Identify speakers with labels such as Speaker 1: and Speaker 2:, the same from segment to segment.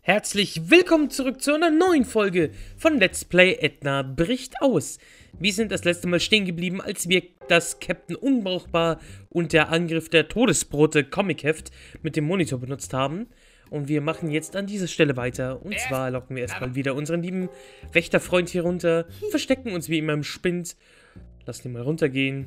Speaker 1: Herzlich willkommen zurück zu einer neuen Folge von Let's Play Edna bricht aus. Wir sind das letzte Mal stehen geblieben, als wir das Captain Unbrauchbar und der Angriff der Todesbrote Comic-Heft mit dem Monitor benutzt haben. Und wir machen jetzt an dieser Stelle weiter. Und zwar locken wir erstmal wieder unseren lieben Wächterfreund hier runter, verstecken uns wie immer im Spind, lassen ihn mal runtergehen.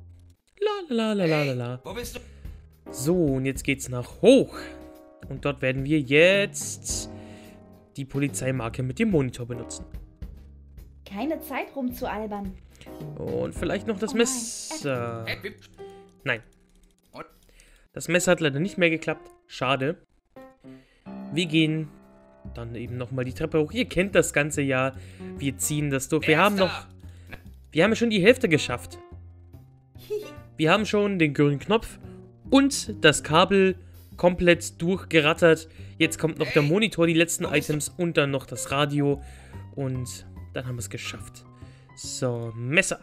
Speaker 1: La.
Speaker 2: Wo bist du?
Speaker 1: So, und jetzt geht's nach hoch. Und dort werden wir jetzt die Polizeimarke mit dem Monitor benutzen.
Speaker 3: Keine Zeit rumzualbern.
Speaker 1: Und vielleicht noch das
Speaker 3: Oh nein.
Speaker 1: Messer. Nein. Das Messer hat leider nicht mehr geklappt. Schade. Wir gehen dann eben nochmal die Treppe hoch. Ihr kennt das Ganze ja. Wir ziehen das durch. Wir haben ja schon die Hälfte geschafft. Wir haben schon den grünen Knopf und das Kabel komplett durchgerattert. Jetzt kommt noch der Monitor, die letzten Items und dann noch das Radio. Und dann haben wir es geschafft. So, Messer.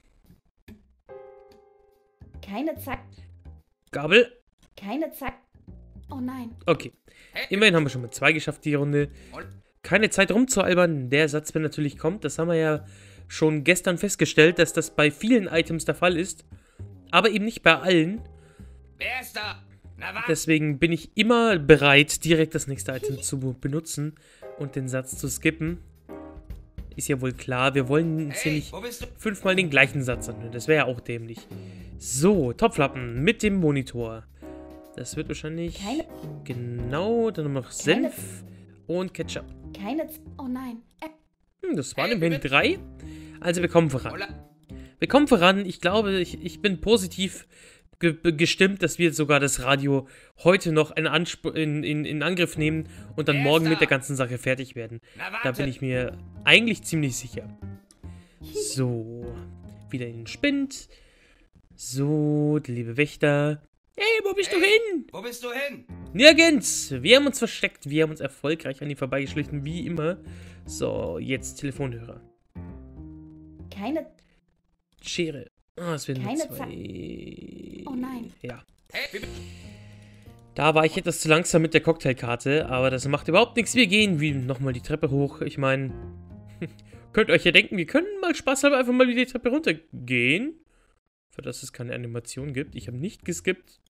Speaker 3: Keine Zeit.
Speaker 1: Gabel.
Speaker 3: Keine Zeit. Oh nein.
Speaker 1: Okay. Immerhin haben wir schon mit 2 geschafft, die Runde. Keine Zeit rumzualbern. Der Satz, wenn natürlich kommt, das haben wir ja schon gestern festgestellt, dass das bei vielen Items der Fall ist. Aber eben nicht bei allen.
Speaker 2: Wer ist da? Na was?
Speaker 1: Deswegen bin ich immer bereit, direkt das nächste Item zu benutzen und den Satz zu skippen. Ist ja wohl klar, wir wollen uns hier nicht
Speaker 2: Wo bist du?
Speaker 1: 5-mal den gleichen Satz anhören. Das wäre ja auch dämlich. So, Topflappen mit dem Monitor. Das wird wahrscheinlich... Genau, dann noch Senf und Ketchup.
Speaker 3: Oh nein.
Speaker 1: Das waren immerhin 3. Also wir kommen voran. Wir kommen voran. Ich glaube, ich bin positiv gestimmt, dass wir sogar das Radio heute noch in Angriff nehmen und dann morgen mit der ganzen Sache fertig werden. Da bin ich mir eigentlich ziemlich sicher. So, wieder in den Spind. So, der liebe Wächter. Hey, wo bist du hin?
Speaker 2: Wo bist du hin?
Speaker 1: Nirgends. Wir haben uns versteckt. Wir haben uns erfolgreich an die vorbeigeschlichen, wie immer. So, jetzt Telefonhörer.
Speaker 3: Keine.
Speaker 1: Schere. Ah, es werden
Speaker 3: Keine
Speaker 1: 2.
Speaker 3: Oh nein.
Speaker 1: Ja.
Speaker 2: Hey,
Speaker 1: Da war ich etwas zu langsam mit der Cocktailkarte, aber das macht überhaupt nichts. Wir gehen wie nochmal die Treppe hoch. Ich meine, könnt ihr euch ja denken, wir können mal Spaß haben, einfach mal die Treppe runtergehen. Für das es keine Animation gibt. Ich habe nicht geskippt.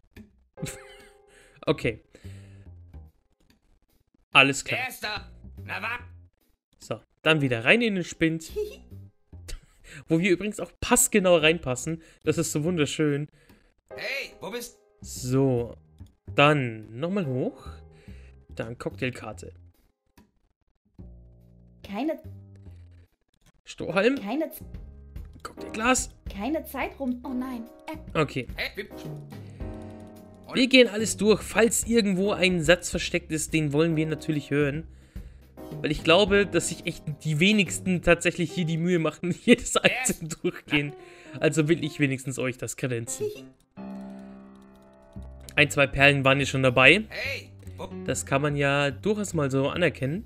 Speaker 1: Okay. Alles klar.
Speaker 2: wer ist da? Na was?
Speaker 1: So, dann wieder rein in den Spind. Wo wir übrigens auch passgenau reinpassen. Das ist so wunderschön.
Speaker 2: Hey, wo bist
Speaker 1: So, dann nochmal hoch. Dann Cocktailkarte.
Speaker 3: Keine.
Speaker 1: Strohhalm.
Speaker 3: Keine.
Speaker 1: Cocktailglas.
Speaker 3: Keine Zeit rum. Oh nein.
Speaker 1: Okay.
Speaker 2: Hey,
Speaker 1: Wir gehen alles durch. Falls irgendwo ein Satz versteckt ist, den wollen wir natürlich hören. Weil ich glaube, dass sich echt die wenigsten tatsächlich hier die Mühe machen, jedes Item durchgehen. Also will ich wenigstens euch das kredenzen. 1, 2 Perlen waren ja schon dabei.
Speaker 2: hey, wo?
Speaker 1: Das kann man ja durchaus mal so anerkennen.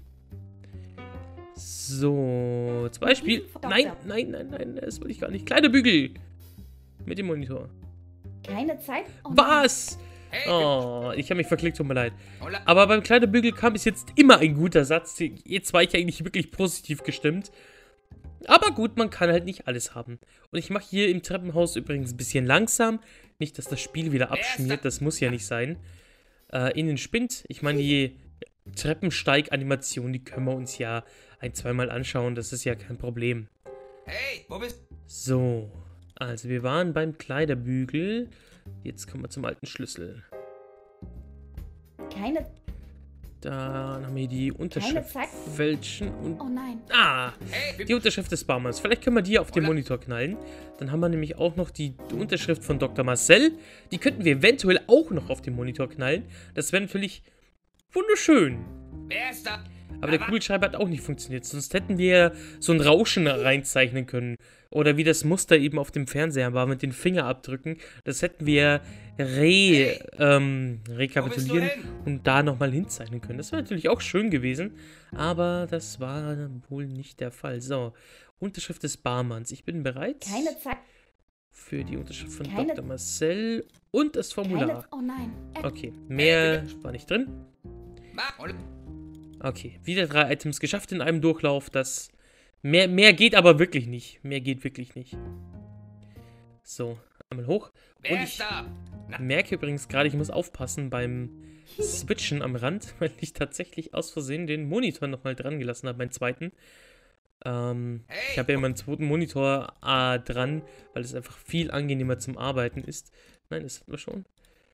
Speaker 1: So, zum Beispiel... Nein, das wollte ich gar nicht. Kleiderbügel. Mit dem Monitor.
Speaker 3: Keine Zeit. Oh nein.
Speaker 1: Was?
Speaker 2: Hey,
Speaker 1: Oh, ich habe mich verklickt, tut mir leid.
Speaker 2: Hola.
Speaker 1: Aber beim Kleiderbügel kam bis jetzt immer ein guter Satz. Jetzt war ich eigentlich wirklich positiv gestimmt. Aber gut, man kann halt nicht alles haben. Und ich mache hier im Treppenhaus übrigens ein bisschen langsam. Nicht, dass das Spiel wieder abschmiert, das muss ja nicht sein. In den Spind. Ich meine, die Treppensteig-Animation, die können wir uns ja 1-, 2-mal anschauen. Das ist ja kein Problem.
Speaker 2: Hey, wo bist
Speaker 1: So, also wir waren beim Kleiderbügel. Jetzt kommen wir zum alten Schlüssel.
Speaker 3: Keine.
Speaker 1: Dann haben wir die Unterschrift
Speaker 3: Zeit.
Speaker 1: fälschen und...
Speaker 3: Oh nein.
Speaker 1: Ah,
Speaker 2: Hey,
Speaker 1: die Unterschrift des Barmanns. Vielleicht können wir die auf den Monitor knallen. Dann haben wir nämlich auch noch die Unterschrift von Dr. Marcel. Die könnten wir eventuell auch noch auf den Monitor knallen. Das wäre natürlich wunderschön.
Speaker 2: wer ist da?
Speaker 1: Aber der Kugelschreiber hat auch nicht funktioniert. Sonst hätten wir so ein Rauschen reinzeichnen können. Oder wie das Muster eben auf dem Fernseher war mit den Fingerabdrücken. Das hätten wir rekapitulieren und da nochmal hinzeichnen können. Das wäre natürlich auch schön gewesen. Aber das war wohl nicht der Fall. So, Unterschrift des Barmanns. Ich bin bereit
Speaker 3: Keine Zeit.
Speaker 1: für die Unterschrift von
Speaker 3: Keine-
Speaker 1: Dr. Marcel und das Formular.
Speaker 3: Oh nein.
Speaker 1: Okay, mehr war nicht drin.
Speaker 2: Hola.
Speaker 1: Okay, wieder 3 Items geschafft in einem Durchlauf. Das mehr geht aber wirklich nicht. Mehr geht wirklich nicht. So, einmal hoch.
Speaker 2: Wer
Speaker 1: Und
Speaker 2: ist
Speaker 1: ich
Speaker 2: da? Na,
Speaker 1: merke übrigens gerade, ich muss aufpassen beim Switchen am Rand, weil ich tatsächlich aus Versehen den Monitor nochmal dran gelassen habe, meinen zweiten. Ich habe ja meinen zweiten Monitor dran, weil es einfach viel angenehmer zum Arbeiten ist. Nein, das hatten wir schon.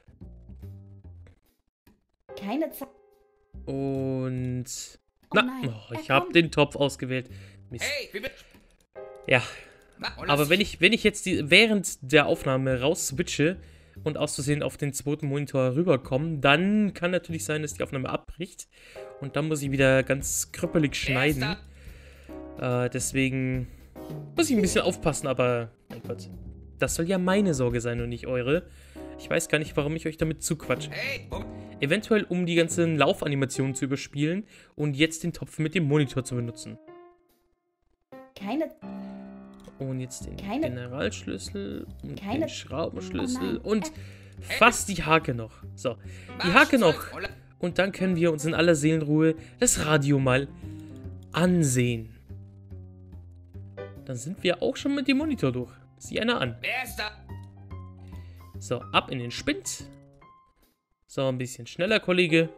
Speaker 3: Keine Zeit.
Speaker 1: Und...
Speaker 3: Oh
Speaker 1: Na,
Speaker 3: nein,
Speaker 1: oh,
Speaker 3: er
Speaker 1: ich habe
Speaker 3: kommt.
Speaker 1: den Topf ausgewählt. Mist.
Speaker 2: hey, wie bist
Speaker 1: Ja,
Speaker 2: Na, und
Speaker 1: aber
Speaker 2: lass
Speaker 1: wenn
Speaker 2: dich-
Speaker 1: ich jetzt während der Aufnahme raus switche und aus Versehen auf den zweiten Monitor rüberkomme, dann kann natürlich sein, dass die Aufnahme abbricht. Und dann muss ich wieder ganz krüppelig
Speaker 2: Wer ist
Speaker 1: schneiden.
Speaker 2: da?
Speaker 1: Deswegen muss ich ein bisschen aufpassen, aber mein Gott. Das soll ja meine Sorge sein und nicht eure. Ich weiß gar nicht, warum ich euch damit zuquatsche.
Speaker 2: Hey, wo
Speaker 1: Eventuell, um die ganzen Laufanimationen zu überspielen und jetzt den Topf mit dem Monitor zu benutzen.
Speaker 3: Keine.
Speaker 1: Und jetzt den
Speaker 3: Keine-
Speaker 1: Generalschlüssel und
Speaker 3: Keine-
Speaker 1: den Schraubenschlüssel
Speaker 3: Oh nein.
Speaker 1: und fast die Hake noch. So, die
Speaker 2: Marsch
Speaker 1: Hake noch.
Speaker 2: zurück und la-
Speaker 1: Und dann können wir uns in aller Seelenruhe das Radio mal ansehen. Dann sind wir auch schon mit dem Monitor durch. Sieh einer an.
Speaker 2: Wer ist da?
Speaker 1: So, ab in den Spind. So, ein bisschen schneller, Kollege.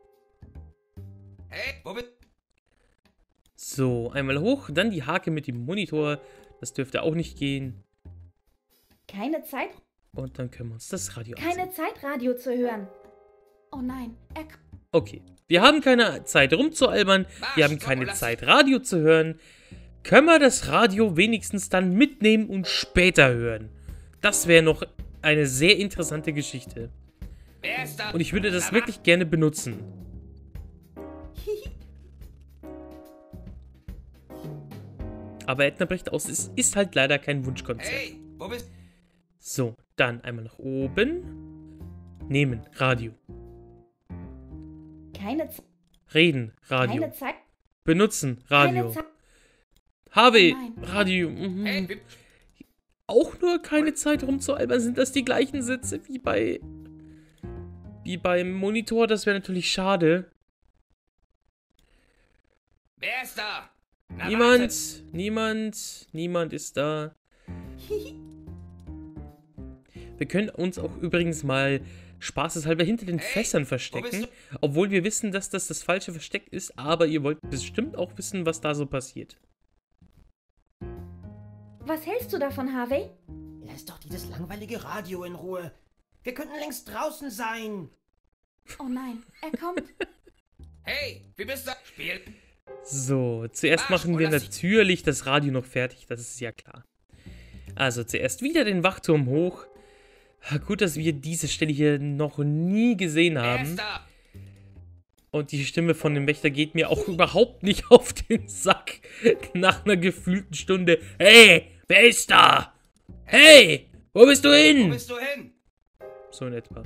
Speaker 2: Hey, wo bist
Speaker 1: So, einmal hoch, dann die Hake mit dem Monitor. Das dürfte auch nicht gehen.
Speaker 3: Keine Zeit.
Speaker 1: Und dann können wir uns das Radio ansehen.
Speaker 3: Keine Zeit, Radio zu hören. Oh nein, er.
Speaker 1: Okay, wir haben keine Zeit rumzualbern. Wir haben keine Zeit, Radio zu hören. Können wir das Radio wenigstens dann mitnehmen und später hören? Das wäre noch eine sehr interessante Geschichte.
Speaker 2: Wer ist da?
Speaker 1: Und ich würde das
Speaker 2: Na,
Speaker 1: wirklich gerne benutzen. Aber Edna bricht aus. Es ist halt leider kein Wunschkonzert.
Speaker 2: Hey, wo bist
Speaker 1: So, dann einmal nach oben. Nehmen, Radio.
Speaker 3: Keine Zeit.
Speaker 1: Reden, Radio.
Speaker 3: Keine Zeit.
Speaker 1: Benutzen,
Speaker 3: Keine
Speaker 1: Radio.
Speaker 3: Zeit.
Speaker 1: Habe,
Speaker 3: Oh nein.
Speaker 1: Radio.
Speaker 2: Hey, wie
Speaker 1: Auch nur keine Zeit rumzualbern. Sind das die gleichen Sätze wie beim Monitor? Das wäre natürlich schade.
Speaker 2: Wer ist da? Na,
Speaker 1: Niemand ist da. Wir können uns auch übrigens mal spaßeshalber hinter den
Speaker 2: Hey,
Speaker 1: Fässern
Speaker 2: wo
Speaker 1: verstecken.
Speaker 2: bist
Speaker 1: Obwohl wir wissen, dass das falsche Versteck ist. Aber ihr wollt bestimmt auch wissen, was da so passiert.
Speaker 3: Was hältst du davon, Harvey?
Speaker 4: Lass doch dieses langweilige Radio in Ruhe. Wir könnten längst draußen sein.
Speaker 3: Oh nein, er kommt.
Speaker 2: Hey, wie bist du? Spiel.
Speaker 1: So, zuerst
Speaker 2: Marsch,
Speaker 1: machen wir
Speaker 2: lass dich-
Speaker 1: natürlich das Radio noch fertig, das ist ja klar. Also zuerst wieder den Wachturm hoch. Gut, dass wir diese Stelle hier noch nie gesehen
Speaker 2: Wer
Speaker 1: haben.
Speaker 2: ist da?
Speaker 1: Und die Stimme von dem Wächter geht mir auch überhaupt nicht auf den Sack. Nach einer gefühlten Stunde. Hey, wer ist da? Hey, wo bist du
Speaker 2: Wo
Speaker 1: hin?
Speaker 2: bist du hin?
Speaker 1: So in etwa.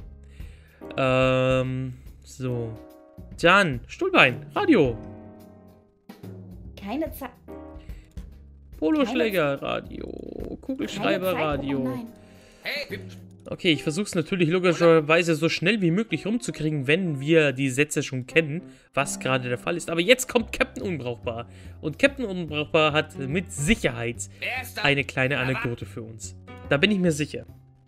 Speaker 1: So. Dann, Stuhlbein, Radio.
Speaker 3: Keine Zeit.
Speaker 1: Poloschläger, Radio. Kugelschreiber,
Speaker 3: Keine Zeit.
Speaker 1: Radio.
Speaker 3: Oh nein.
Speaker 2: Hey, wie
Speaker 1: Okay, ich versuche es natürlich logischerweise so schnell wie möglich rumzukriegen, wenn wir die Sätze schon kennen, was gerade der Fall ist. Aber jetzt kommt Captain Unbrauchbar. Und Captain Unbrauchbar hat mit Sicherheit
Speaker 2: Wer ist da?
Speaker 1: eine kleine Anekdote für uns. Da bin ich mir sicher.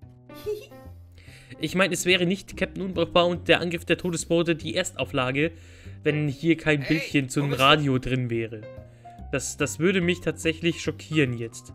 Speaker 1: Ich meine, es wäre nicht Captain Unbrauchbar und der Angriff der Todesbote die Erstauflage, wenn hier kein
Speaker 2: Hey,
Speaker 1: Bildchen zu
Speaker 2: wo
Speaker 1: einem
Speaker 2: bist du?
Speaker 1: Radio drin wäre. Das würde mich tatsächlich schockieren jetzt.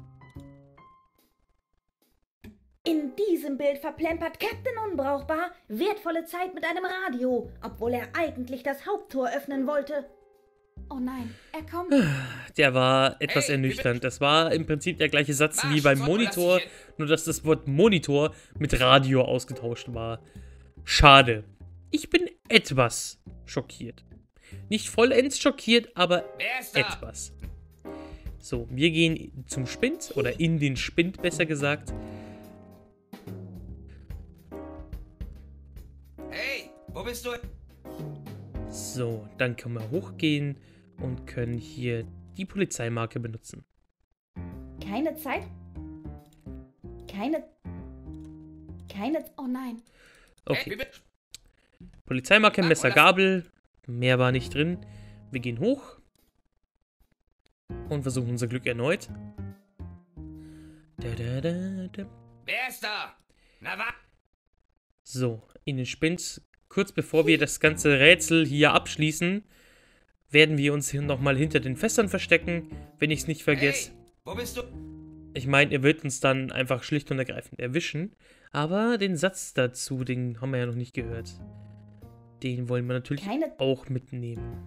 Speaker 3: In diesem Bild verplempert Captain Unbrauchbar wertvolle Zeit mit einem Radio, obwohl er eigentlich das Haupttor öffnen wollte. Oh nein, er kommt.
Speaker 1: Der war etwas
Speaker 2: Hey,
Speaker 1: ernüchternd. Das war im Prinzip der gleiche Satz
Speaker 2: Marsch,
Speaker 1: wie beim
Speaker 2: zurück,
Speaker 1: Monitor,
Speaker 2: lass dich
Speaker 1: nur dass das Wort Monitor mit Radio ausgetauscht war. Schade. Ich bin etwas schockiert. Nicht vollends schockiert, aber
Speaker 2: Wer ist da?
Speaker 1: etwas. So, wir gehen zum Spind, oder in den Spind besser gesagt.
Speaker 2: Hey, wo bist du?
Speaker 1: So, dann können wir hochgehen und können hier die Polizeimarke benutzen.
Speaker 3: Keine Zeit. Keine. Oh nein.
Speaker 2: Hey,
Speaker 1: Okay.
Speaker 2: wie bist
Speaker 1: Polizeimarke,
Speaker 2: Ah,
Speaker 1: Messer,
Speaker 2: oder-
Speaker 1: Gabel. Mehr war nicht drin. Wir gehen hoch. Und versuchen unser Glück erneut.
Speaker 2: Wer ist da? Na was?
Speaker 1: So, in den Spind. Kurz bevor wir das ganze Rätsel hier abschließen, werden wir uns hier nochmal hinter den Fässern verstecken, wenn ich es nicht vergesse.
Speaker 2: Hey, wo bist du?
Speaker 1: Ich meine, er wird uns dann einfach schlicht und ergreifend erwischen. Aber den Satz dazu, den haben wir ja noch nicht gehört. Den wollen wir natürlich auch mitnehmen.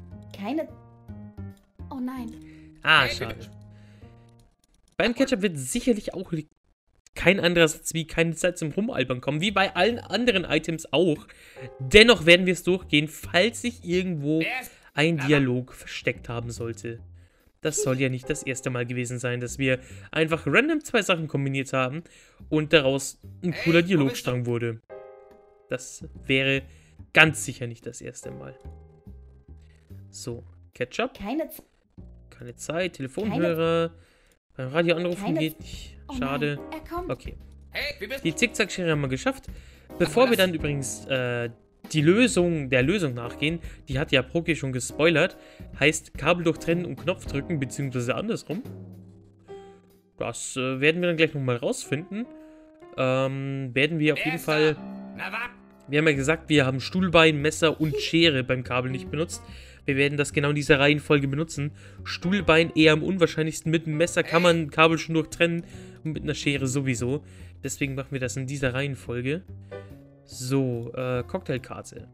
Speaker 3: Oh nein.
Speaker 1: Ah,
Speaker 2: Hey,
Speaker 1: schade. Beim Ketchup wird sicherlich auch kein anderer Satz wie keine Zeit zum Rumalbern kommen, wie bei allen anderen Items auch. Dennoch werden wir es durchgehen, falls sich irgendwo
Speaker 2: Wer ist...
Speaker 1: ein Dialog versteckt haben sollte. Das soll ja nicht das erste Mal gewesen sein, dass wir einfach random zwei Sachen kombiniert haben und daraus ein cooler
Speaker 2: Hey, wo
Speaker 1: Dialogstrang wurde. Das wäre ganz sicher nicht das erste Mal. So, Ketchup.
Speaker 3: Keine
Speaker 1: Zeit, Telefonhörer. Beim Radio anrufen geht nicht.
Speaker 3: Oh
Speaker 1: Schade.
Speaker 3: nein, er kommt.
Speaker 1: Okay.
Speaker 2: Hey, wie bist
Speaker 1: Die Zickzack-Schere haben wir geschafft. Bevor wir dann übrigens der Lösung nachgehen, die hat ja Proki schon gespoilert, heißt Kabel durchtrennen und Knopf drücken, beziehungsweise andersrum. Das werden wir dann gleich nochmal rausfinden. Werden wir auf
Speaker 2: Wer
Speaker 1: jeden
Speaker 2: ist
Speaker 1: Fall...
Speaker 2: da? Na was?
Speaker 1: Wir haben ja gesagt, wir haben Stuhlbein, Messer und Schere beim Kabel nicht benutzt. Wir werden das genau in dieser Reihenfolge benutzen. Stuhlbein eher am unwahrscheinlichsten. Mit einem Messer kann man Kabel schon durchtrennen und mit einer Schere sowieso. Deswegen machen wir das in dieser Reihenfolge. So, Cocktailkarte.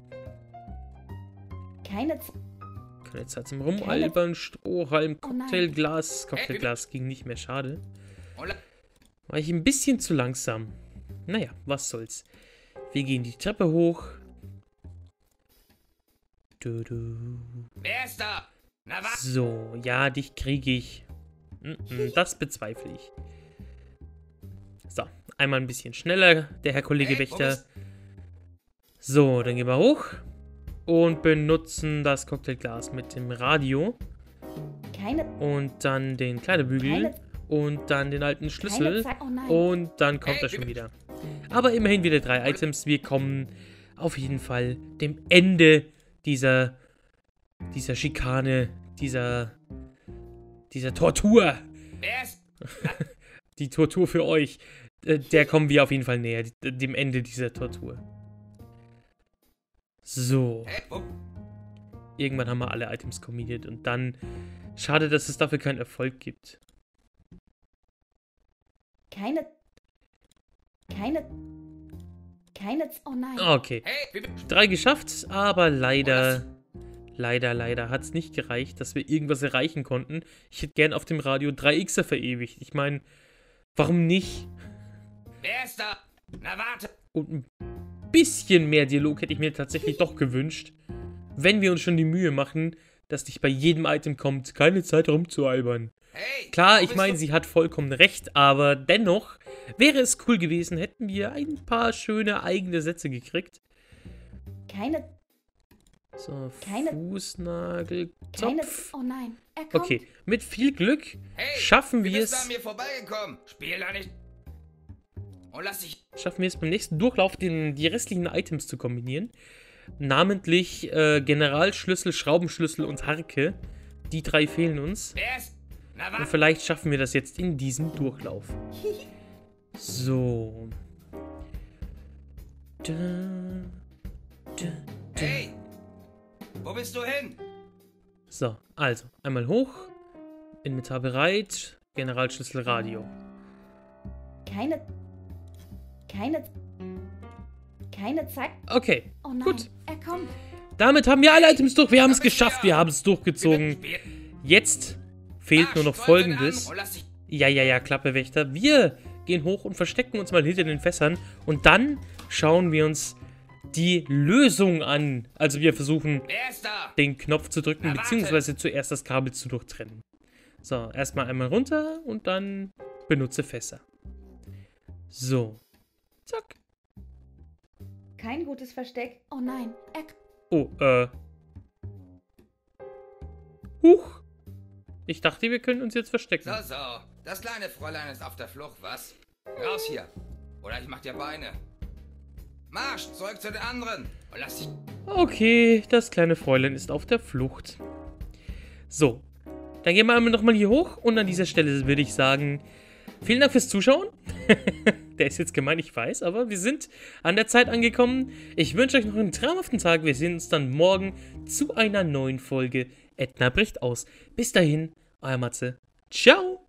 Speaker 3: Keine
Speaker 1: Zeit zum Rumalbern, Strohhalm,
Speaker 3: Oh nein.
Speaker 1: Cocktailglas. Cocktailglas ging nicht mehr, schade.
Speaker 2: Und
Speaker 1: War ich ein bisschen zu langsam. Naja, was soll's. Wir gehen die Treppe hoch.
Speaker 2: wer ist da? Na was?
Speaker 1: So, ja, dich kriege ich. Das bezweifle ich. So, einmal ein bisschen schneller, der Herr Kollege
Speaker 2: Hey, wo
Speaker 1: Wächter.
Speaker 2: bist-
Speaker 1: So, dann gehen wir hoch und benutzen das Cocktailglas mit dem Radio und dann den Kleiderbügel und dann den alten Schlüssel
Speaker 3: Zeit. Oh nein.
Speaker 1: und dann kommt
Speaker 2: Hey,
Speaker 1: er schon
Speaker 2: wie-
Speaker 1: wieder. Aber immerhin wieder 3 Items. Wir kommen auf jeden Fall dem Ende dieser Schikane, dieser Tortur.
Speaker 2: Wer ist...
Speaker 1: Die Tortur für euch. Der kommen wir auf jeden Fall näher, dem Ende dieser Tortur. So.
Speaker 2: Hey, wo...
Speaker 1: Irgendwann haben wir alle Items kombiniert und dann... Schade, dass es dafür keinen Erfolg gibt.
Speaker 3: Keine. Oh nein.
Speaker 1: Okay.
Speaker 2: Hey, wie bist...
Speaker 1: 3 geschafft, aber leider hat es nicht gereicht, dass wir irgendwas erreichen konnten. Ich hätte gern auf dem Radio 3xer verewigt. Ich meine, warum nicht?
Speaker 2: Wer ist da? Na warte.
Speaker 1: Und ein bisschen mehr Dialog hätte ich mir tatsächlich doch gewünscht. Wenn wir uns schon die Mühe machen, dass nicht bei jedem Item kommt, keine Zeit rumzualbern.
Speaker 2: Hey,
Speaker 1: Klar,
Speaker 2: wo
Speaker 1: ich
Speaker 2: bist
Speaker 1: meine,
Speaker 2: du?
Speaker 1: sie hat vollkommen recht, aber dennoch wäre es cool gewesen, hätten wir ein paar schöne eigene Sätze gekriegt.
Speaker 3: Keine.
Speaker 1: So,
Speaker 3: Keine-
Speaker 1: Fußnagel,
Speaker 3: Keine.
Speaker 1: Zopf.
Speaker 3: Oh nein. Er kommt.
Speaker 1: Okay, mit viel Glück
Speaker 2: Hey,
Speaker 1: schaffen
Speaker 2: wie
Speaker 1: wir
Speaker 2: bist du an
Speaker 1: es.
Speaker 2: mir vorbeigekommen? Spiel da nicht. Und lass dich...
Speaker 1: Schaffen wir es beim nächsten Durchlauf, die restlichen Items zu kombinieren. Namentlich Generalschlüssel, Schraubenschlüssel und Harke. Die 3 fehlen uns.
Speaker 2: Wer ist... Na
Speaker 1: Und
Speaker 2: was?
Speaker 1: vielleicht schaffen wir das jetzt in diesem Durchlauf. So. Da, da, da.
Speaker 2: Hey, wo bist du hin?
Speaker 1: So, also, einmal hoch. Inventar bereit. Generalschlüssel Radio.
Speaker 3: Keine Zeit.
Speaker 1: Okay,
Speaker 3: Oh nein.
Speaker 1: gut.
Speaker 3: Er kommt.
Speaker 1: Damit haben wir alle Items durch. Wir haben es
Speaker 2: Da bist du
Speaker 1: geschafft.
Speaker 2: ja.
Speaker 1: Wir haben es durchgezogen.
Speaker 2: Spiel...
Speaker 1: Jetzt fehlt
Speaker 2: Ah,
Speaker 1: nur noch
Speaker 2: stolpere an
Speaker 1: Folgendes.
Speaker 2: und lass dich...
Speaker 1: Ja, Klappe, Wächter. Wir gehen hoch und verstecken uns mal hinter den Fässern. Und dann schauen wir uns die Lösung an. Also wir versuchen,
Speaker 2: Wer ist da?
Speaker 1: den Knopf zu drücken,
Speaker 2: Na, warte.
Speaker 1: beziehungsweise zuerst das Kabel zu durchtrennen. So, erstmal einmal runter und dann benutze Fässer. So. Zack.
Speaker 3: Kein gutes Versteck. Oh nein. Er.
Speaker 1: Oh, Huch. Ich dachte, wir können uns jetzt verstecken.
Speaker 2: So, so. Das kleine Fräulein ist auf der Flucht, was? Raus hier. Oder ich mach dir Beine. Marsch, zurück zu den anderen. Und lass dich...
Speaker 1: Okay, das kleine Fräulein ist auf der Flucht. So, dann gehen wir einmal nochmal hier hoch und an dieser Stelle würde ich sagen, vielen Dank fürs Zuschauen. Der ist jetzt gemein, ich weiß, aber wir sind an der Zeit angekommen. Ich wünsche euch noch einen traumhaften Tag. Wir sehen uns dann morgen zu einer neuen Folge Edna bricht aus. Bis dahin, euer Matze. Ciao!